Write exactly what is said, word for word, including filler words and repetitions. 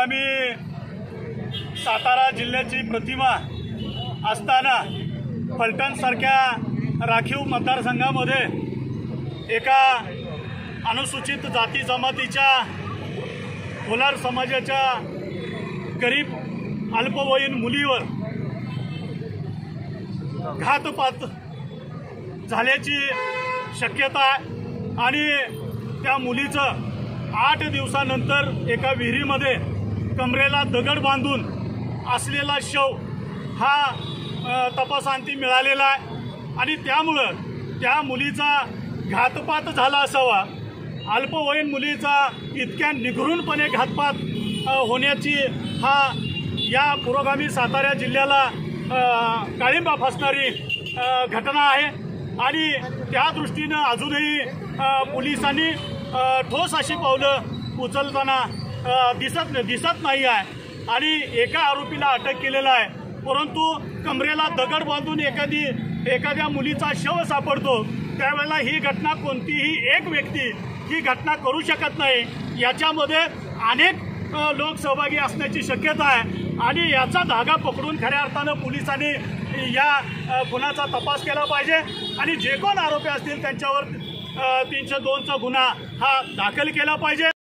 पुरोगामी सातारा जिल्ह्याची प्रतिमा असताना फलटणसारख्या राखीव मतदारसंघामध्ये एका अनुसूचित जाती जमातीच्या कोलार समाजाच्या गरीब अल्पवयीन मुलीवर घातपात झाल्याची शक्यता आहे आणि त्या मुलीचं आठ दिवसानंतर एका विहिरीमध्ये कमरेला दगड बांधून असलेला शव हा तपासांती मिळालेला आहे आणि त्यामुळं त्या मुलीचा घातपात झाला असावा। अल्पवयीन मुलीचा इतक्या निगरूनपणे घातपात होण्याची हा या पुरोगामी सातारा जिल्ह्याला काळिंबा फासणारी घटना आहे आणि त्या दृष्टीनं अजूनही पोलिसांनी ठोस अशी पावलं उचलताना दिसत दिसत नाही आहे आणि एका आरोपीला अटक केलेला आहे, परंतु कमरेला दगड बांधून एखादी एखाद्या मुलीचा शव सापडतो त्यावेळेला ही घटना कोणतीही एक व्यक्ती ही घटना करू शकत नाही। याच्यामध्ये अनेक लोक सहभागी असण्याची शक्यता आहे आणि याचा धागा पकडून खऱ्या अर्थानं पोलिसांनी या गुन्ह्याचा तपास केला पाहिजे आणि जे कोण आरोपी असतील त्यांच्यावर तीनशे दोनचा गुन्हा हा दाखल केला पाहिजे।